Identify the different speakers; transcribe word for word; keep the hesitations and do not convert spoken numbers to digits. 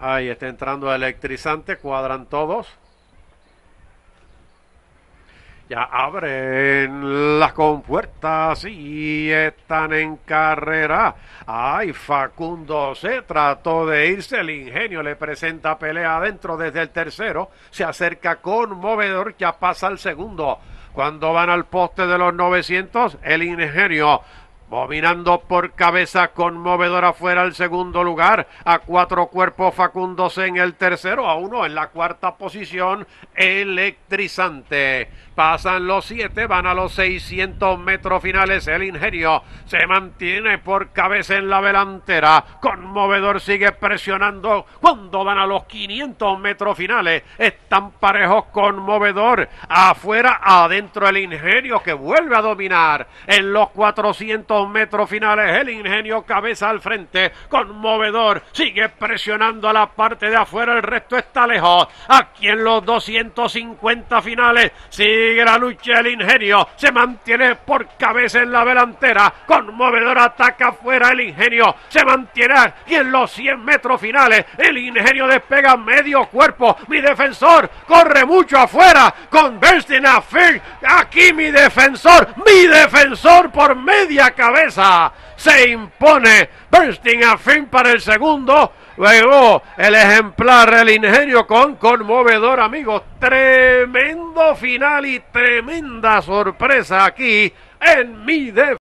Speaker 1: Ahí está entrando electrizante, cuadran todos. Ya abren las compuertas y están en carrera. Ay, Facundo se trató de irse. El Ingenio le presenta pelea adentro desde el tercero. Se acerca conmovedor, ya pasa al segundo. Cuando van al poste de los novecientos, el Ingenio dominando por cabeza, conmovedor afuera el segundo lugar, a cuatro cuerpos Facundo C en el tercero, a uno en la cuarta posición, electrizante. Pasan los siete, van a los seiscientos metros finales, el Ingenio se mantiene por cabeza en la delantera, conmovedor sigue presionando, cuando van a los quinientos metros finales, están parejos, conmovedor, afuera, adentro el Ingenio que vuelve a dominar, en los cuatrocientos metros finales, el Ingenio cabeza al frente, conmovedor, sigue presionando a la parte de afuera, el resto está lejos, aquí en los doscientos cincuenta finales, sigue la lucha, el Ingenio se mantiene por cabeza en la delantera, conmovedor ataca afuera, el Ingenio se mantiene aquí en los cien metros finales, el Ingenio despega medio cuerpo, mi defensor corre mucho afuera, con Bernstein Affin, aquí mi defensor, mi defensor por media cabeza, se impone Bernstein Affin para el segundo. Luego el ejemplar, el Ingenio con conmovedor, amigos. Tremendo final y tremenda sorpresa aquí en mi defensa.